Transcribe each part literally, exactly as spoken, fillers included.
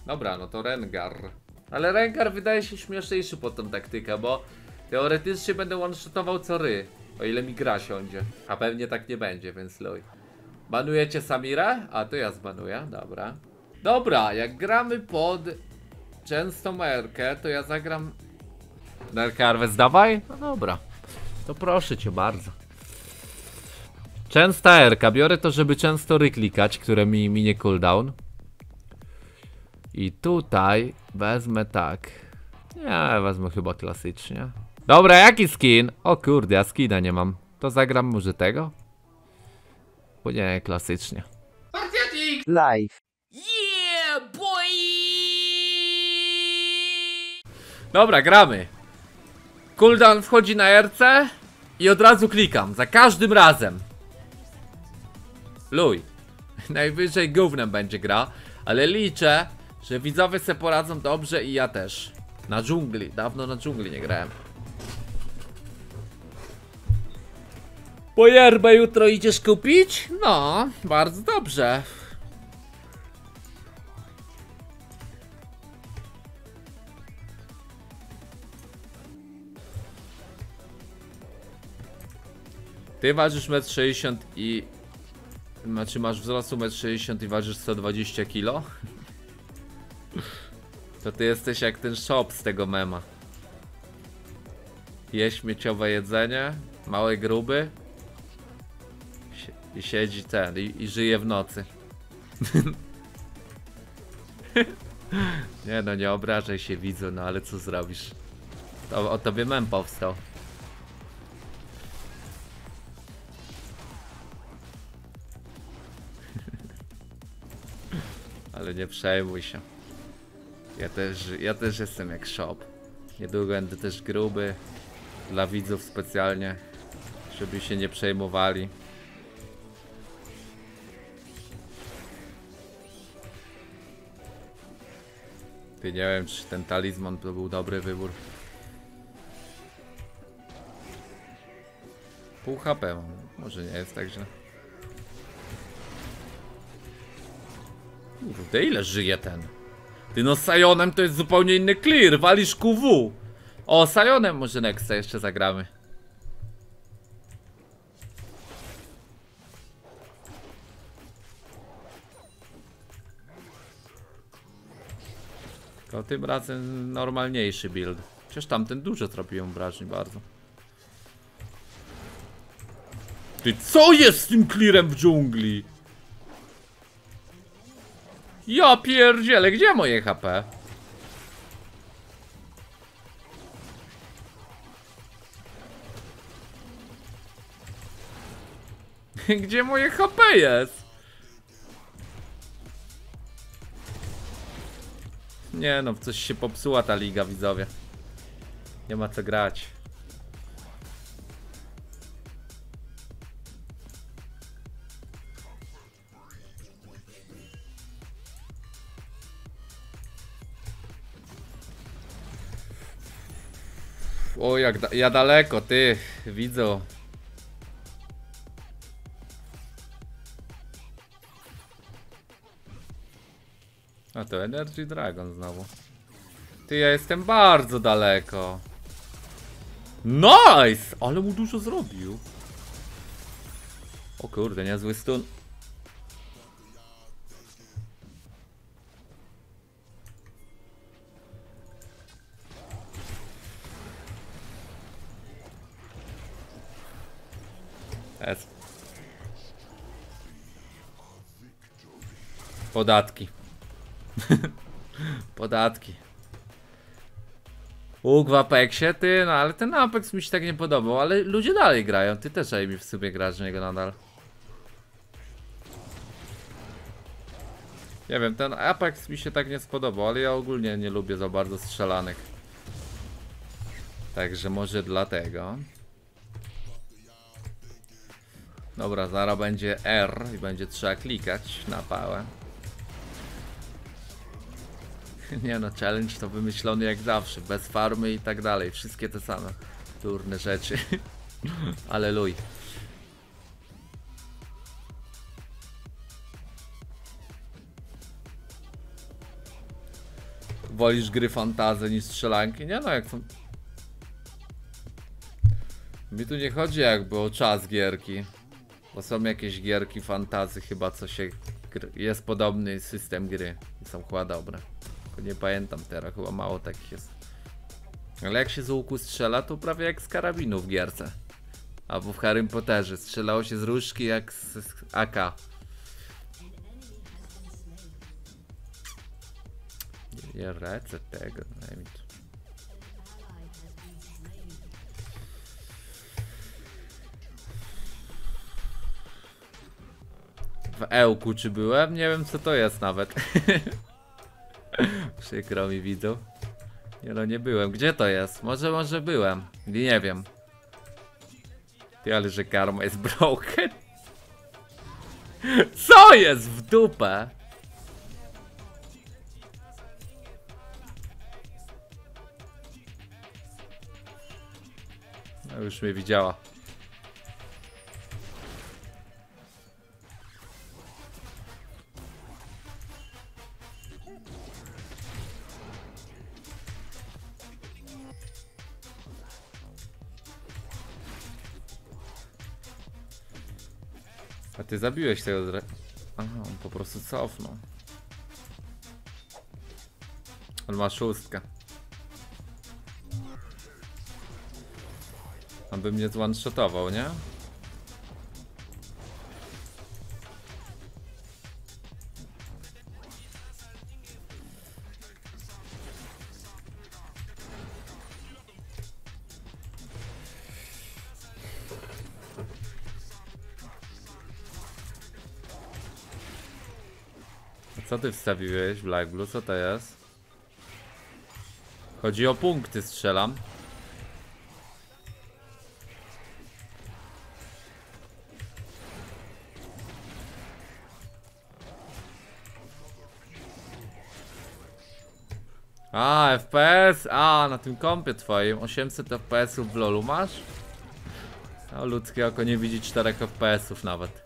Dobra, no to Rengar. Ale Rengar wydaje się śmieszniejszy pod tą taktykę, bo teoretycznie będę one-shotował co ry. O ile mi gra siądzie. A pewnie tak nie będzie, więc luj. Banujecie Samirę? A to ja zbanuję, dobra. Dobra, jak gramy pod częstą erkę, to ja zagram... Erkę Arwes dawaj? No dobra. To proszę cię bardzo. Częsta erka, biorę to, żeby często ry klikać, które mi minie cooldown. I tutaj wezmę tak. Nie, wezmę chyba klasycznie. Dobra, jaki skin? O kurde, ja skina nie mam. To zagram może tego? Bo nie, klasycznie. Live. Yeah, boy! Dobra, gramy. Cooldown wchodzi na erce i od razu klikam, za każdym razem. Luj. Najwyżej gównem będzie gra, ale liczę, że widzowie se poradzą dobrze i ja też. Na dżungli, dawno na dżungli nie grałem. Po yerbę jutro idziesz kupić? No, bardzo dobrze. Ty ważysz metr sześćdziesiąt i... Znaczy masz wzrostu metr sześćdziesiąt i ważysz sto dwadzieścia kilo? To ty jesteś jak ten shop z tego mema. Je śmieciowe jedzenie, mały gruby i siedzi ten i, i żyje w nocy. Nie no, nie obrażaj się widzu, no ale co zrobisz? To, o tobie mem powstał. Ale nie przejmuj się. Ja też, ja też jestem jak shop. Niedługo będę też gruby. Dla widzów specjalnie, żeby się nie przejmowali. Ty, nie wiem, czy ten talizman to był dobry wybór. Pół H P mam. Może nie jest tak źle. Kurde, ile żyje ten? Ty no, z Sionem to jest zupełnie inny clear. Walisz Q W. O, Sionem może Nexa jeszcze zagramy. Tylko tym razem normalniejszy build. Przecież tamten dużo zrobiłem wrażeń bardzo. Ty, co jest z tym clearem w dżungli? Ja pierdzielę, gdzie moje H P? Gdzie moje H P jest? Nie no, w coś się popsuła ta liga, widzowie. Nie ma co grać. O, jak da ja daleko, ty, widzę. A to Energy Dragon znowu. Ty, ja jestem bardzo daleko. Nice! Ale mu dużo zrobił. O kurde, niezły stun. Jest. Podatki. Podatki. Łuk w Apexie, ty, no ale ten Apex mi się tak nie podobał, ale ludzie dalej grają, ty też mi w sobie grasz w niego nadal. Nie wiem, ten Apex mi się tak nie spodobał, ale ja ogólnie nie lubię za bardzo strzelanych. Także może dlatego. Dobra, zaraz będzie R i będzie trzeba klikać na pałę. Nie no, challenge to wymyślony jak zawsze, bez farmy i tak dalej, wszystkie te same durne rzeczy. Ale luj. Wolisz gry fantasy niż strzelanki? Nie no, jak są... Mi tu nie chodzi jakby o czas gierki. Bo są jakieś gierki fantasy chyba, co się... Jest podobny system gry i są chyba dobre. Tylko nie pamiętam teraz, chyba mało takich jest. Ale jak się z łuku strzela, to prawie jak z karabinu w gierce. Albo w Harrym Potterze. Strzelało się z różdżki jak z, z A K. Nie, nie lecę tego, daj mi to. W Ełku czy byłem? Nie wiem co to jest nawet. Przykro mi widzą. Nie no, nie byłem. Gdzie to jest? Może, może byłem. Nie wiem. Ty, ale że karma jest broken. Co jest w dupę? No już mnie widziała. A ty zabiłeś tego dre... Aha, on po prostu cofnął. On ma szóstkę. On by mnie one-shotował, nie? Co ty wstawiłeś, Black Blue? Co to jest? Chodzi o punkty, strzelam. A, F P S? A, na tym kompie twoim osiemset F P S ów w lolu masz? No, ludzkie oko nie widzi czterech F P S ów nawet.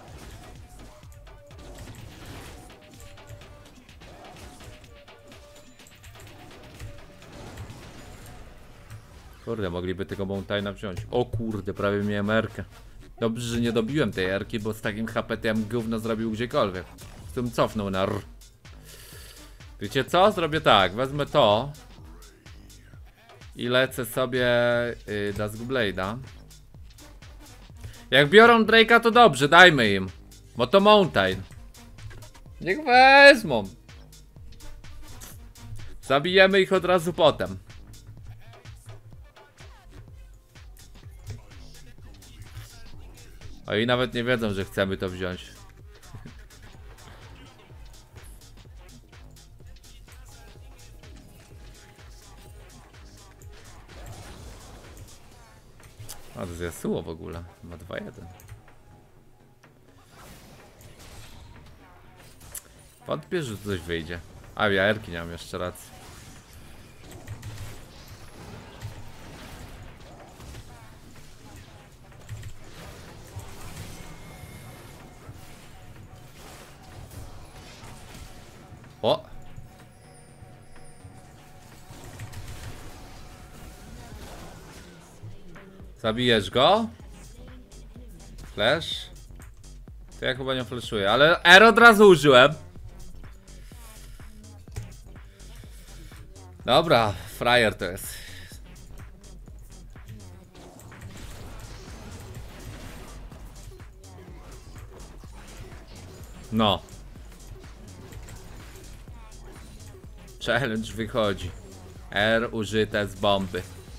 Kurde, mogliby tego Mountaina wziąć. O kurde, prawie miałem erkę. Dobrze, że nie dobiłem tej erki, bo z takim H P to ja bym gówno zrobił gdziekolwiek. Z tym cofnął na r. Wiecie co? Zrobię tak, wezmę to i lecę sobie yy, Duskblade'a. Jak biorą Drake'a to dobrze, dajmy im. Bo to Mountain. Niech wezmą. Zabijemy ich od razu potem. O i nawet nie wiedzą, że chcemy to wziąć. A to jest Yasuo w ogóle. Ma dwa jeden. Wątpię, że tu coś wyjdzie. A ja erki nie mam jeszcze racji. O! Zabijesz go? Flash? To ja chyba nie flashuję, ale R od razu użyłem. Dobra, frajer to jest. No. Challenge wychodzi. R użyte z bomby.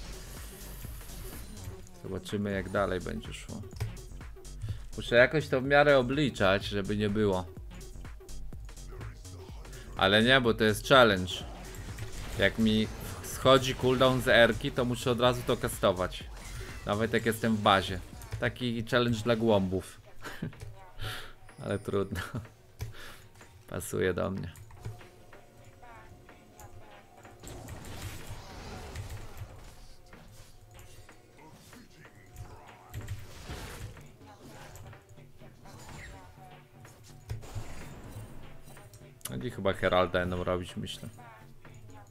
Zobaczymy jak dalej będzie szło. Muszę jakoś to w miarę obliczać, żeby nie było. Ale nie, bo to jest challenge. Jak mi schodzi cooldown z R-ki, to muszę od razu to kastować. Nawet jak jestem w bazie. Taki challenge dla głąbów. Ale trudno. Pasuje do mnie. Oni chyba Heralda będą robić, myślę.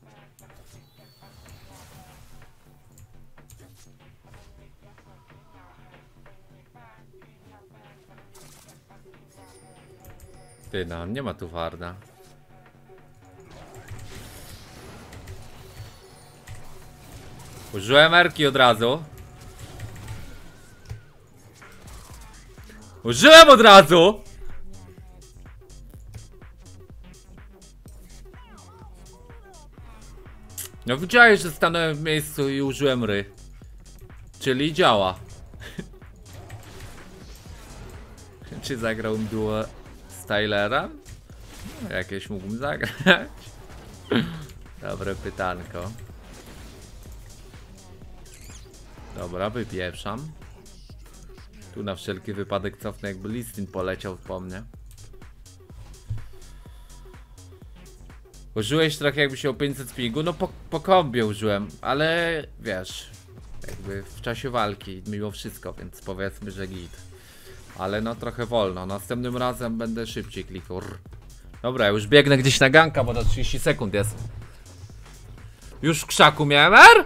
Ty no, nie ma tu warda. Użyłem erki od razu. Użyłem od razu! No widziałeś, że stanąłem w miejscu i użyłem ry. Czyli działa. Czy zagrał duo z Tylerem? No, jakieś mógłbym zagrać. Dobre pytanko. Dobra, wypieprzam. Tu na wszelki wypadek cofnę, jakby Listin poleciał po mnie. Użyłeś trochę, jakby się o pięćset pingu. No po, po kombie użyłem, ale wiesz, jakby w czasie walki mimo wszystko, więc powiedzmy, że git. Ale no trochę wolno, następnym razem będę szybciej klikał. Dobra, już biegnę gdzieś na ganka, bo na trzydzieści sekund jest. Już w krzaku miałem R?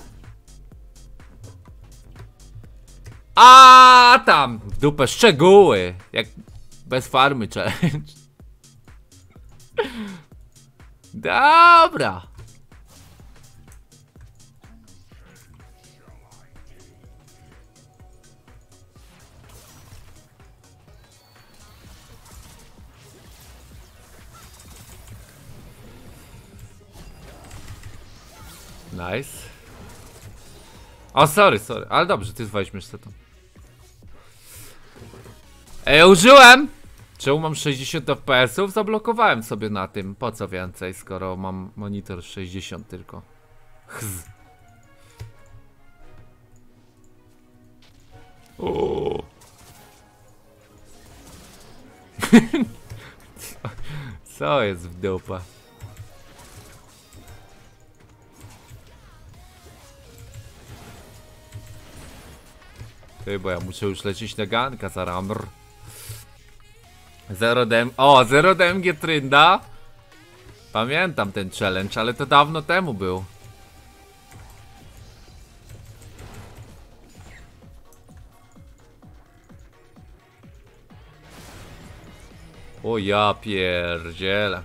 A tam w dupę szczegóły, jak bez farmy challenge. Dobra. Nice. O, sorry, sorry, ale dobrze, ty weźmiesz to tam. Ej, użyłem! Czemu mam sześćdziesiąt F P S ów? Zablokowałem sobie na tym. Po co więcej, skoro mam monitor sześćdziesiąt tylko. Chz. O. co, co jest w dupę? Ty, bo ja muszę już lecieć na ganka za ramr. Zero dem... O, zero D M G Trynda. Pamiętam ten challenge, ale to dawno temu był. O ja pierdzielę.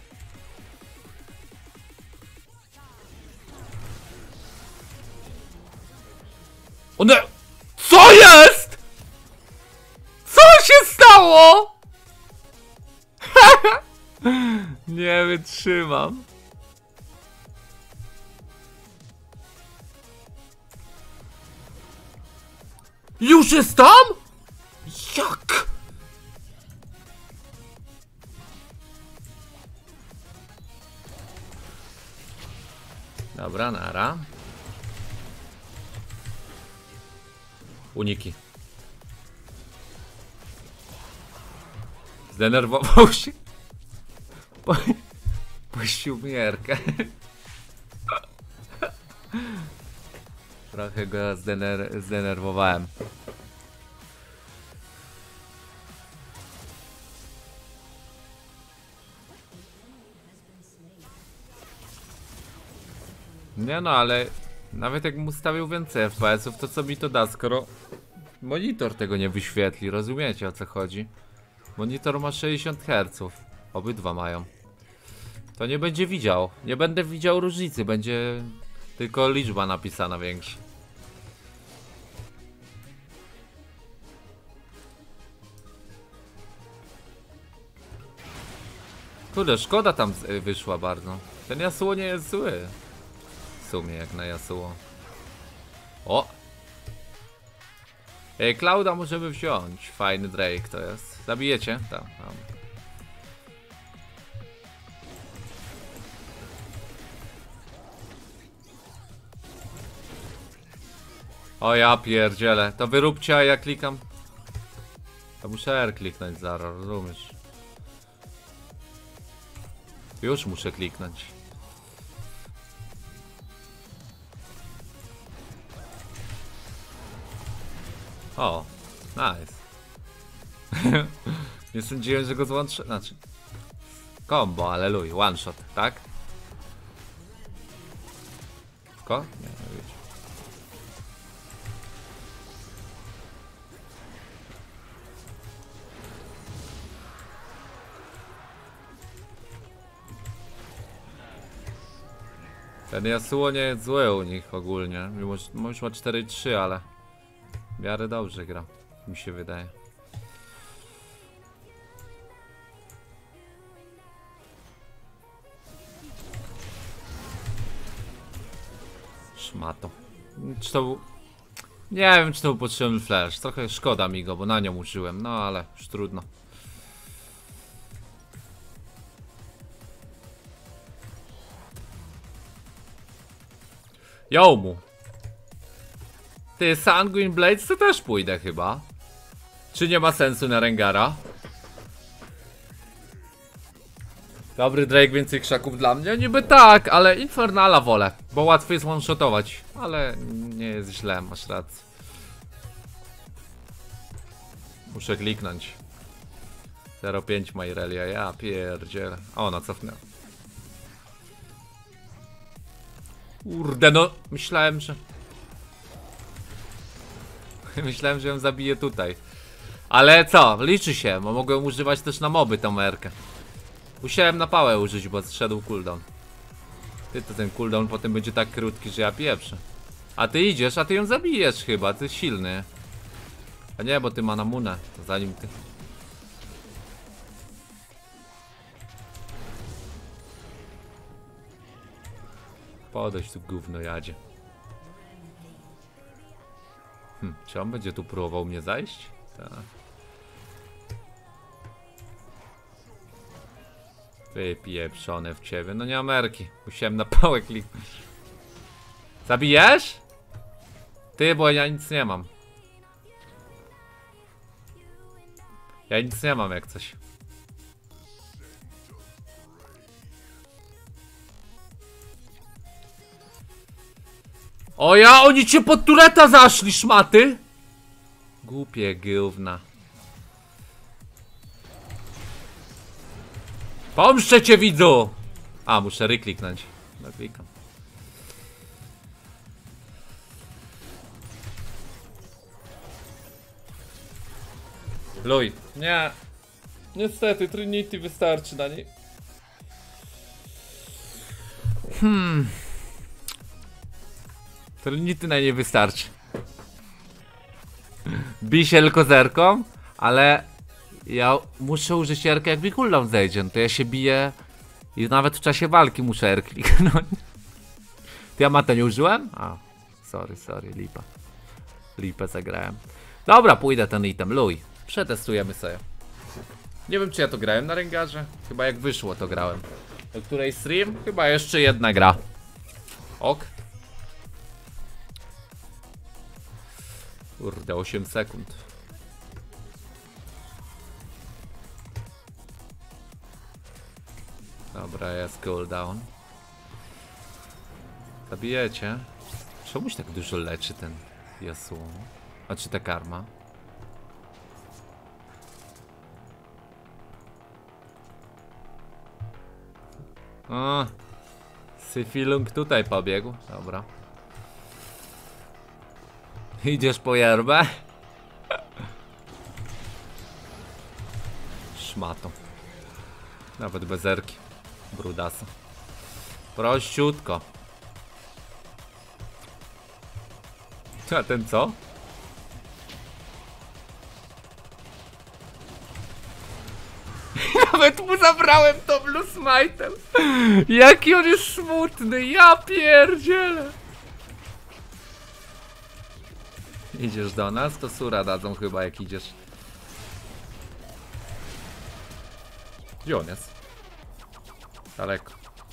One... Co jest? Co się stało? Nie wytrzymam. Już jest tam? Jak? Dobra, nara. Uniki. Zdenerwował się. Puścił mierkę. Trochę go zdener zdenerwowałem. Nie no, ale nawet jakbym ustawił więcej F P S ów, to co mi to da, skoro monitor tego nie wyświetli, rozumiecie o co chodzi? Monitor ma sześćdziesiąt herców, obydwa mają. To nie będzie widział, nie będę widział różnicy, będzie tylko liczba napisana większa. Kurde, szkoda tam wyszła bardzo. Ten Yasuo nie jest zły. W sumie jak na Yasuo. O! Ej, Clouda możemy wziąć. Fajny Drake to jest. Zabijecie? Tam, tam. O ja pierdzielę. To wyróbcie, a ja klikam. To muszę R kliknąć zaraz, rozumiesz? Już muszę kliknąć. O, nice. Nie sądziłem, że go złączę. Znaczy, combo, ale luj, one shot, tak? Ko? Nie, nie wiecie. Ten Yasuo nie jest zły u nich ogólnie. Mimo, że już ma cztery trzy, ale w miarę dobrze gra, mi się wydaje. Szmato. Czy to był... Nie wiem, czy to był potrzebny flash. Trochę szkoda mi go, bo na nią użyłem. No ale już trudno. Yo mu. Ty, Sanguine Blades to też pójdę chyba. Czy nie ma sensu na Rengara? Dobry Drake, więcej krzaków dla mnie? Niby tak, ale Infernala wolę, bo łatwiej jest one-shotować. Ale nie jest źle, masz rację. Muszę kliknąć. zero pięć ma Irelia, ja pierdzielę. O, ona cofnęła. Kurde, no myślałem, że... myślałem, że ją zabiję tutaj. Ale co, liczy się, bo mogłem używać też na moby tą merkę. Musiałem na pałę użyć, bo zszedł cooldown. Ty, to ten cooldown potem będzie tak krótki, że ja pieprzę. A ty idziesz, a ty ją zabijesz chyba, ty silny. A nie, bo ty ma namunę, to zanim ty... Podejdź tu gówno jadzie. Hm, czy on będzie tu próbował mnie zajść? Tak. Wypieprzone w ciebie, no nie Ameryki. Musiałem na pałę kliknąć. Zabijesz? Ty, bo ja nic nie mam. Ja nic nie mam jak coś. O ja, oni cię pod tureta zaszli, szmaty! Głupie gówna. Pomszczę cię, widzu! A, muszę rykliknąć. No, klikam. Luj. Nie. Niestety, Trinity wystarczy na niej. Hmm. Trinity na niej wystarczy. Bij się tylko zerką, ale ja muszę użyć R-ka, jak mi cooldown zejdzie, no to ja się biję i nawet w czasie walki muszę R kliknąć. Ty ja matę nie użyłem? A, sorry, sorry, lipa. Lipę zagrałem. Dobra, pójdę ten item, luj. Przetestujemy sobie. Nie wiem, czy ja to grałem na Rengarze. Chyba jak wyszło, to grałem. Do której stream? Chyba jeszcze jedna gra. Ok. Kurde, osiem sekund. Dobra, jest cooldown. Zabijecie. Czemuś tak dużo leczy ten Yasuo? A czy ta karma? O, Syfilung tutaj pobiegł. Dobra. Idziesz po yerbę? Szmato. Nawet bez erki. Brudasa. Prościutko. A ten co? Nawet mu zabrałem to Blue Smite'em. Jaki on jest smutny, ja pierdzielę. Idziesz do nas? To sura dadzą chyba, jak idziesz. Gdzie on jest? Daleko.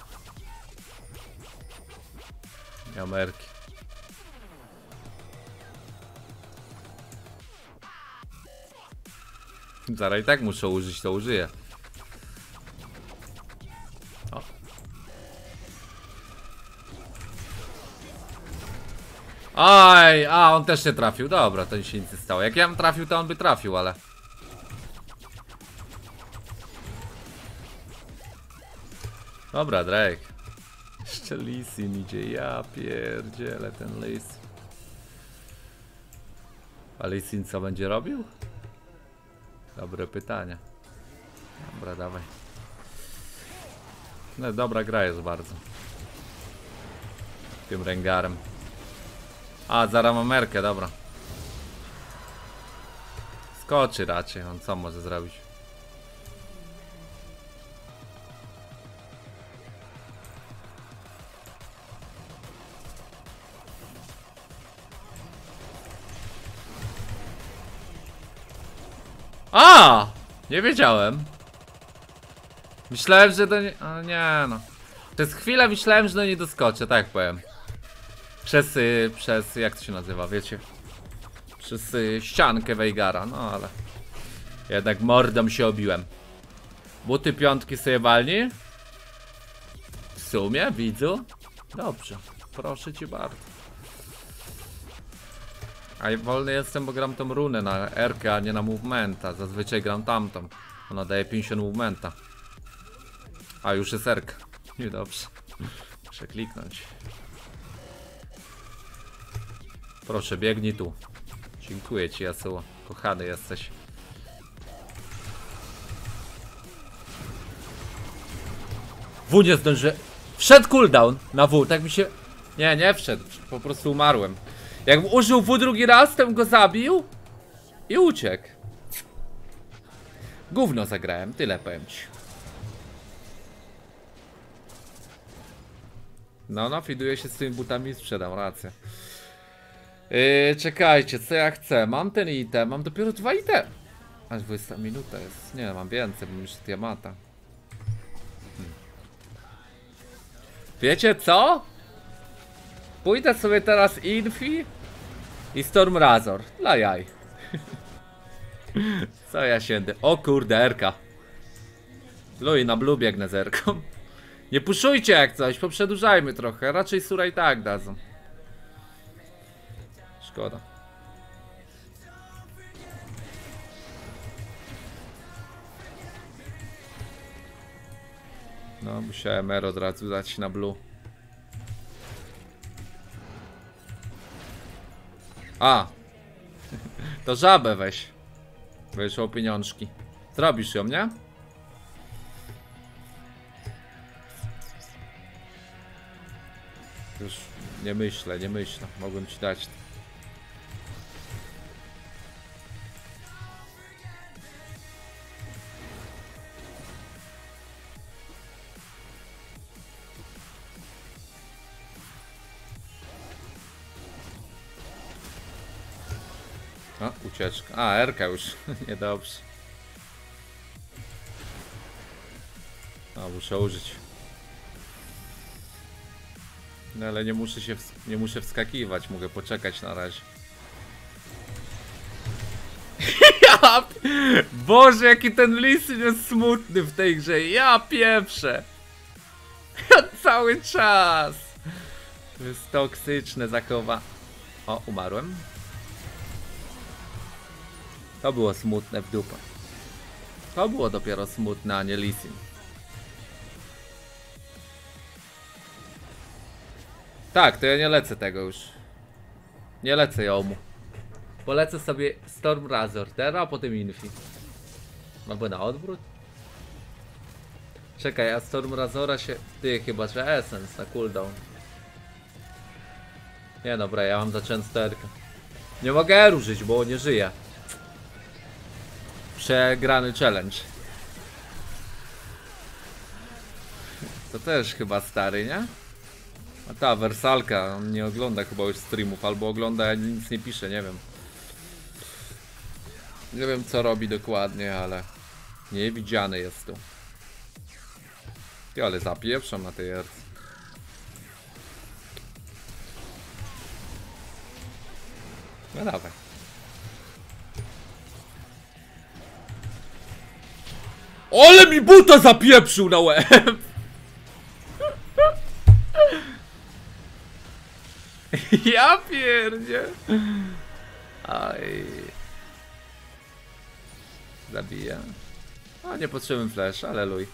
Ameryki. Zaraz i tak muszę użyć, to użyję. O. Aj, a on też się trafił. Dobra, to się nic nie stało. Jak ja bym trafił, to on by trafił, ale... Dobra, Drake. Jeszcze Lee Sin idzie. Ja pierdzielę ten Lee Sin. A Lee Sin co będzie robił? Dobre pytanie. Dobra, dawaj. No, dobra gra jest bardzo. Tym Rengarem. A, zaraz mam merkę, dobra. Skoczy raczej, on co może zrobić? A! Nie wiedziałem. Myślałem, że do nie... A nie no. Przez chwilę myślałem, że do niej doskoczę, tak powiem. Przez, y, przez, jak to się nazywa, wiecie? Przez y, ściankę Veigara, no ale... Jednak mordą się obiłem. Buty piątki sobie walni? W sumie, widzu? Dobrze, proszę cię bardzo. A ja wolny jestem, bo gram tą runę na R-kę, a nie na movementa. Zazwyczaj gram tamtą. Ona daje pięćdziesiąt movementa. A już jest R-ka. Nie dobrze. Muszę kliknąć. Proszę, biegnij tu. Dziękuję ci, Yasuo. Kochany jesteś. W nie zdąży. Wszedł cooldown na W, tak mi się... Nie, nie wszedł. Po prostu umarłem. Jakbym użył W drugi raz, to bym go zabił i uciekł. Gówno zagrałem, tyle powiem ci. No, no, fiduję się z tymi butami i sprzedam, rację. Yy, czekajcie, co ja chcę? Mam ten item, mam dopiero dwa item. Aż dwudziesta minuta jest. Nie, mam więcej, bo już diamata. Hmm. Wiecie co? Pójdę sobie teraz Infi i Storm Razor. Dla jaj. Co ja siędę? O kurde, Erka. Luj, na blue biegnę z Erką. Nie puszujcie jak coś, poprzedłużajmy trochę. Raczej Sura i tak dadzą. Szkoda. No, musiałem R od razu dać na blue. A! To żabę weź. Wyszło pieniążki. Zrobisz ją, nie? Już nie myślę, nie myślę. Mogłem ci dać. O, ucieczka. A, Erka już. Niedobrze. A, muszę użyć. No ale nie muszę się, nie muszę wskakiwać, mogę poczekać na razie. Ja, Boże, jaki ten Lisyn jest smutny w tej grze, ja pieprzę. Cały czas. To jest toksyczne zachowa. O, umarłem. To było smutne w dupę. To było dopiero smutne, a nie Lisyn. Tak, to ja nie lecę tego już. Nie lecę Jomu. Polecę sobie Storm Razor teraz, a potem Infi. Albo na odwrót. Czekaj, a Storm Razora się... Ty, chyba, że Essence na cooldown. Nie dobra, ja mam za często R-kę. Nie mogę ruszyć, bo nie żyję. Przegrany challenge. To też chyba stary, nie? A ta Wersalka nie ogląda chyba już streamów, albo ogląda, a nic nie pisze, nie wiem. Nie wiem co robi dokładnie, ale niewidziany jest tu. Ty, ale zapieprzam na tej erce. No dawaj. Ale mi buta zapieprzył na łeb! Ja pierdzie. Aj. Zabija. O, nie potrzebny flash, aleluj.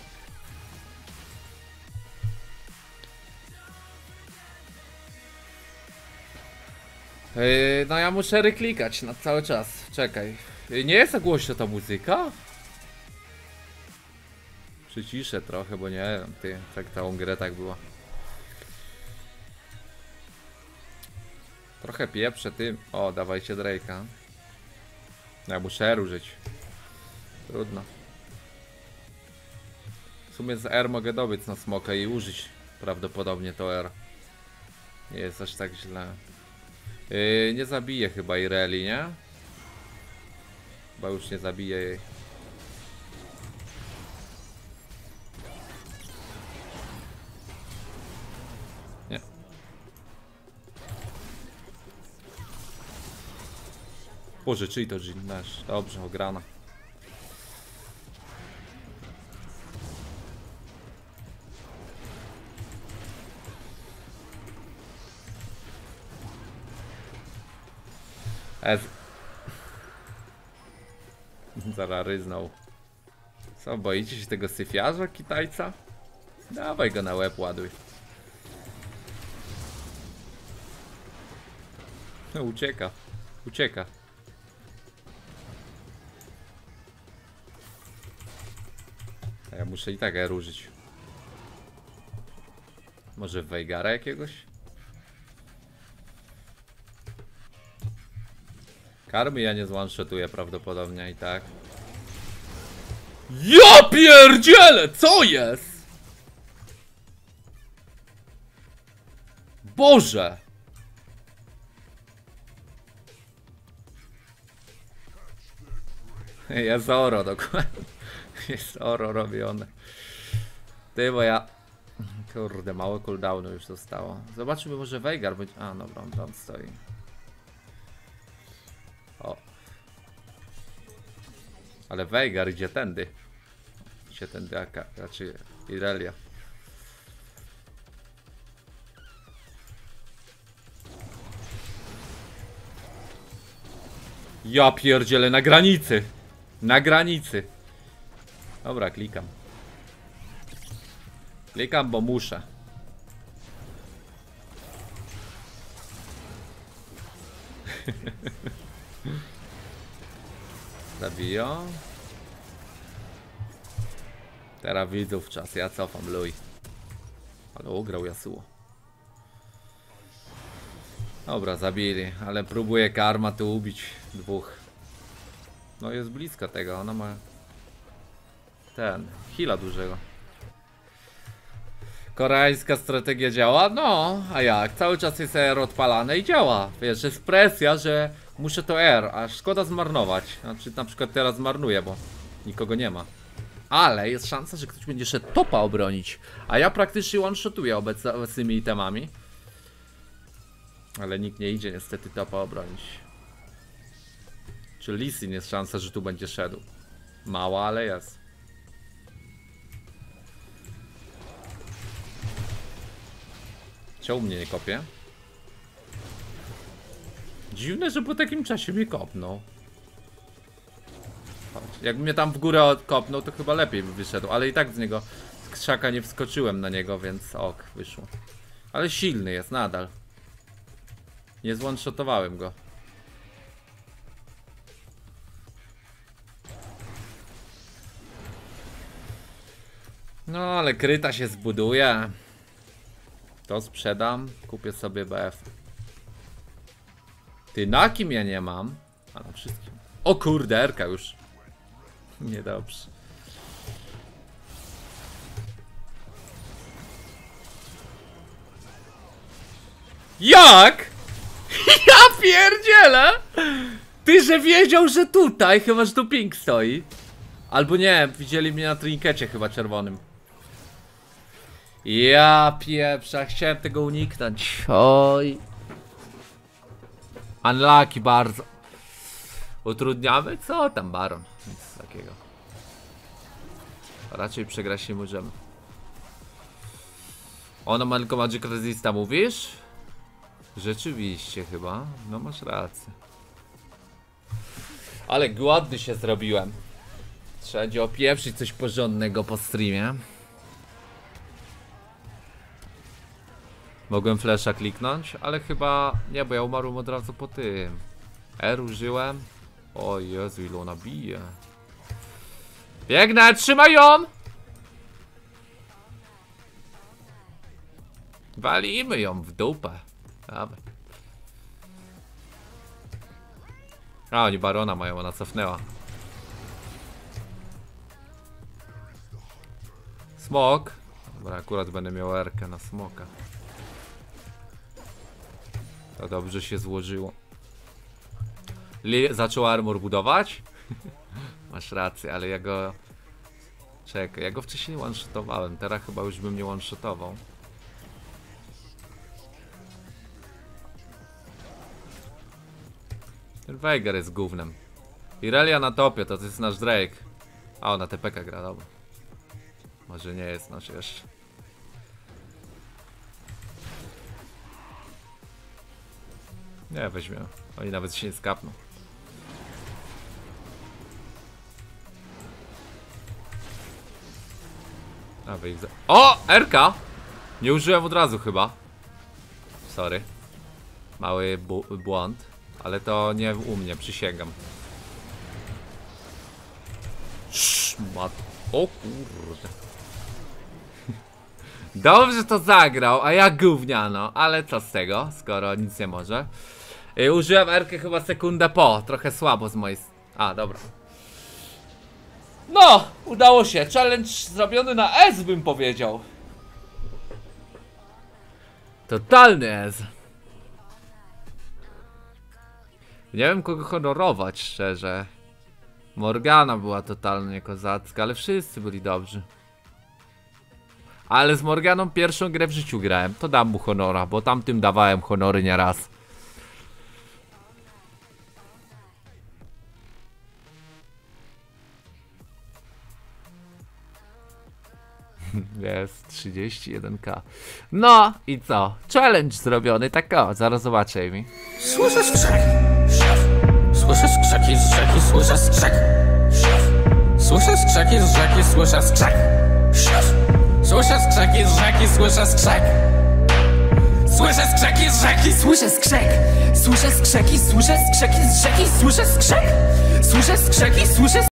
Yy, no ja muszę reklikać na cały czas. Czekaj. Yy, nie jest za głośno ta muzyka? Przyciszę trochę, bo nie wiem, ty, tak całą grę tak było. Trochę pieprzę tym. O, dawajcie Drake'a. Ja muszę R użyć. Trudno. W sumie z R mogę dobyć na smoka i użyć prawdopodobnie to R. Nie jest aż tak źle. Yy, nie zabiję chyba Irelie, nie? Chyba już nie zabiję jej. Nie. Boże, czyj to Jhin Nash? Dobrze, ograna. Ez. Zaraz ryznął. Co, boicie się tego syfiarza Kitajca? Dawaj go na łeb, ładuj. No, ucieka. Ucieka. A ja muszę i tak R użyć. Może Veigara jakiegoś? Karmy ja nie zone-shotuję prawdopodobnie i tak. Ja pierdzielę! Co jest? Boże! Jest oro dokładnie. Jest oro robione. Ty, bo ja... Kurde, mało cooldownu już zostało. Zobaczmy, może Veigar będzie... A, dobra, on tam stoi. O. Ale Veigar idzie tędy. Idzie tędy, a raczej Irelia. Ja pierdzielę, na granicy. Na granicy. Dobra, klikam. Klikam, bo muszę. Zabiją. Teraz widzów czas, ja cofam Lui. Ale ugrał Yasuo. Dobra, zabili, ale próbuje Karma tu ubić dwóch. No jest blisko tego, ona ma ten, heala dużego. Koreańska strategia działa? No, a jak? Cały czas jest R odpalane i działa. Wiesz, jest presja, że muszę to R, a szkoda zmarnować. Znaczy na przykład teraz zmarnuję, bo nikogo nie ma. Ale jest szansa, że ktoś będzie szedł topa obronić. A ja praktycznie one-shotuję obecnymi itemami. Ale nikt nie idzie niestety topa obronić. Czy Lee Sin jest szansa, że tu będzie szedł? Mała, ale jest. Czemu mnie nie kopie? Dziwne, że po takim czasie mnie kopnął. Jak mnie tam w górę kopnął, to chyba lepiej by wyszedł. Ale i tak z niego, z krzaka nie wskoczyłem na niego, więc ok, wyszło. Ale silny jest nadal. Nie zone-shotowałem go. No ale kryta się zbuduje. To sprzedam, kupię sobie B F. Ty, na kim ja nie mam? A na wszystkim. O kurde, Erka już. Niedobrze. Jak? Ja pierdzielę! Ty, że wiedział, że tutaj, chyba że tu ping stoi. Albo nie, widzieli mnie na trinkecie chyba czerwonym. Ja pieprza, chciałem tego uniknąć. Oj. Unlucky bardzo. Utrudniamy? Co tam, Baron? Nic takiego. Raczej przegrać nie możemy. Ona ma tylko Magic Resista, mówisz? Rzeczywiście chyba. No masz rację. Ale głodny się zrobiłem. Trzeba będzie opieprzyć coś porządnego po streamie. Mogłem flasha kliknąć, ale chyba nie, bo ja umarłem od razu po tym. R użyłem. O Jezu, ile ona bije. Biegnę, trzymaj ją! Walimy ją w dupę. Dawaj. A, oni barona mają, ona cofnęła. Smok. Dobra, akurat będę miał erkę na smoka. To dobrze się złożyło. Li zaczął armor budować? Masz rację, ale ja go... Czekaj, ja go wcześniej one-shotowałem, teraz chyba już bym nie one-shotował. Ten Veigar jest gównem. Irelia na topie, to, to jest nasz Drake. A ona T P K gra, dobra. Może nie jest nasz jeszcze. Nie, weźmie. Oni nawet się nie skapną. A wy ich za... O! Erka! Nie użyłem od razu chyba. Sorry. Mały błąd. Ale to nie u mnie, przysięgam. Szmat. O kurde. Dobrze to zagrał, a ja gówniano. Ale co z tego, skoro nic nie może. Yy, użyłem erkę chyba sekundę po. Trochę słabo z mojej... A, dobra. No, udało się. Challenge zrobiony na S, bym powiedział. Totalny S. Nie wiem kogo honorować, szczerze. Morgana była totalnie kozacka, ale wszyscy byli dobrzy. Ale z Morganą pierwszą grę w życiu grałem. To dam mu honora, bo tamtym dawałem honory nieraz. Jest trzydzieści jeden K. No i co? Challenge zrobiony, tak o, zaraz zobaczę mi. Słyszę skrzek. Słyszę skrzeki z rzeki, słyszę skrzek. Słyszę skrzeki z rzeki, słyszę skrzek. Słyszę skrzeki z rzeki, słyszę skrzek. Słyszę skrzeki z rzeki, słyszę skrzek. Słyszę skrzeki, słyszę skrzeki z rzeki, słyszę skrzek. Słyszę skrzeki, słyszę